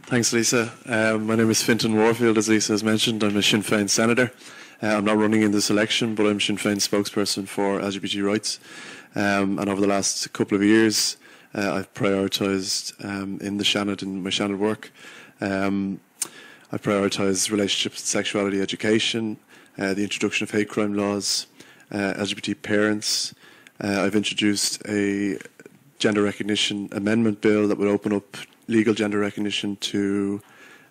Thanks, Lisa. My name is Fintan Warfield, as Lisa has mentioned. I'm a Sinn Féin senator. I'm not running in this election, but I'm Sinn Féin spokesperson for LGBT rights. And over the last couple of years, I've prioritised in the Seanad, in my Seanad work, I prioritise relationships and sexuality education, the introduction of hate crime laws, LGBT parents. I've introduced a gender recognition amendment bill that would open up legal gender recognition to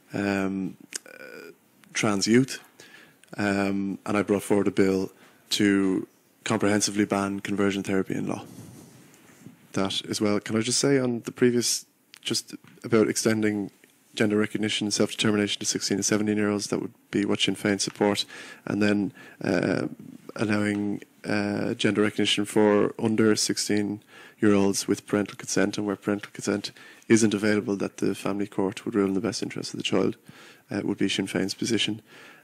trans youth. And I brought forward a bill to comprehensively ban conversion therapy in law. That as well. Can I just say on the previous, just about extending gender recognition and self-determination to 16 and 17-year-olds, that would be what Sinn Féin support, and then allowing gender recognition for under 16-year-olds with parental consent, and where parental consent isn't available, that the family court would rule in the best interest of the child, would be Sinn Féin's position.